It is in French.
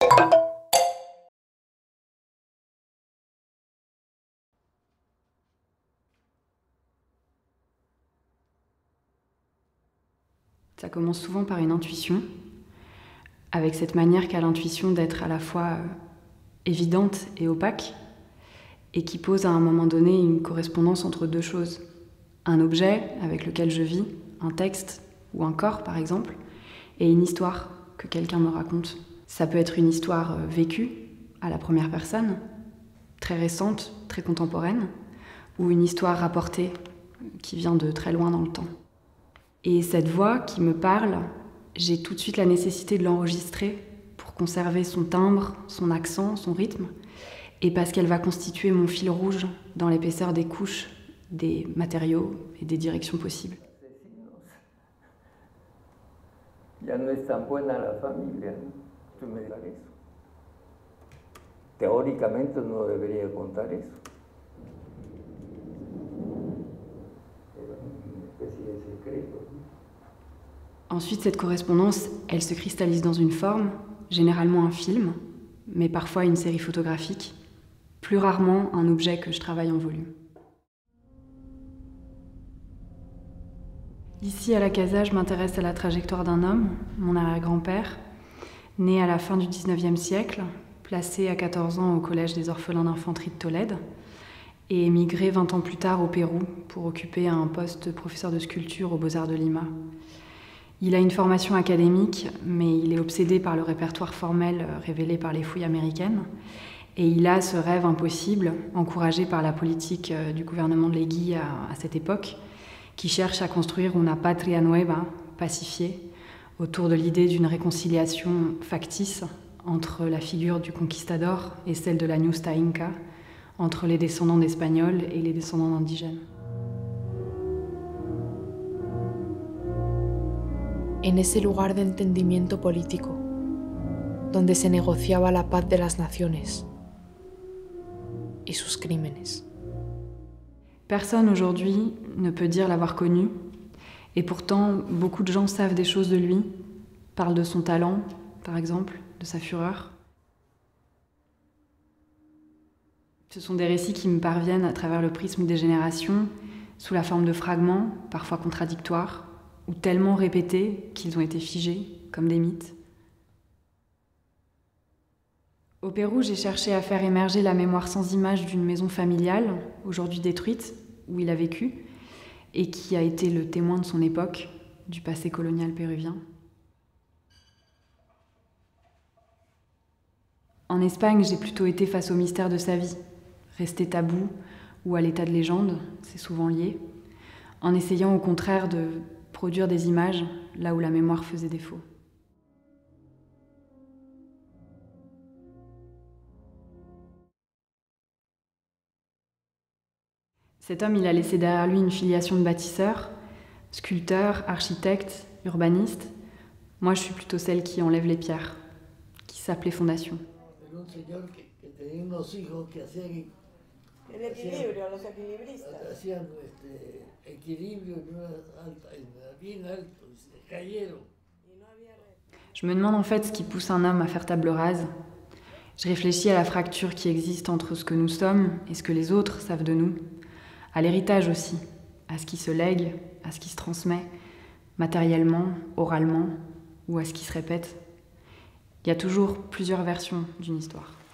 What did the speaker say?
Ça commence souvent par une intuition, avec cette manière qu'a l'intuition d'être à la fois évidente et opaque, et qui pose à un moment donné une correspondance entre deux choses. Un objet avec lequel je vis, un texte ou un corps par exemple, et une histoire que quelqu'un me raconte. Ça peut être une histoire vécue à la première personne, très récente, très contemporaine, ou une histoire rapportée qui vient de très loin dans le temps. Et cette voix qui me parle, j'ai tout de suite la nécessité de l'enregistrer pour conserver son timbre, son accent, son rythme, et parce qu'elle va constituer mon fil rouge dans l'épaisseur des couches, des matériaux et des directions possibles. Ya no es tan buena la familia, ¿no? Tú me digas eso. Teóricamente no debería contar eso. Era una especie de secreto. Ensuite, cette correspondance, elle se cristallise dans une forme, généralement un film, mais parfois une série photographique, plus rarement un objet que je travaille en volume. Ici, à la Casa, je m'intéresse à la trajectoire d'un homme, mon arrière-grand-père, né à la fin du 19e siècle, placé à 14 ans au Collège des orphelins d'infanterie de Tolède, et émigré 20 ans plus tard au Pérou pour occuper un poste de professeur de sculpture aux Beaux-Arts de Lima. Il a une formation académique, mais il est obsédé par le répertoire formel révélé par les fouilles américaines. Et il a ce rêve impossible, encouragé par la politique du gouvernement de Leguy à cette époque, qui cherche à construire una patria nueva, pacifiée, autour de l'idée d'une réconciliation factice entre la figure du conquistador et celle de la Ñusta Inca, entre les descendants d'Espagnols et les descendants d'indigènes. En ese lugar de entendimiento político, donde se negociaba la paz de las naciones y sus crímenes. Personne aujourd'hui ne peut dire l'avoir connu, et pourtant beaucoup de gens savent des choses de lui, parlent de son talent, par exemple, de sa fureur. Ce sont des récits qui me parviennent à travers le prisme des générations, sous la forme de fragments, parfois contradictoires, ou tellement répétés qu'ils ont été figés, comme des mythes. Au Pérou, j'ai cherché à faire émerger la mémoire sans image d'une maison familiale, aujourd'hui détruite, où il a vécu, et qui a été le témoin de son époque, du passé colonial péruvien. En Espagne, j'ai plutôt été face au mystère de sa vie, resté tabou ou à l'état de légende, c'est souvent lié, en essayant au contraire de produire des images là où la mémoire faisait défaut. Cet homme, il a laissé derrière lui une filiation de bâtisseur, sculpteur, architecte, urbaniste. Moi, je suis plutôt celle qui enlève les pierres, qui sape les fondations. Je me demande en fait ce qui pousse un homme à faire table rase. Je réfléchis à la fracture qui existe entre ce que nous sommes et ce que les autres savent de nous, à l'héritage aussi, à ce qui se lègue, à ce qui se transmet, matériellement, oralement, ou à ce qui se répète. Il y a toujours plusieurs versions d'une histoire.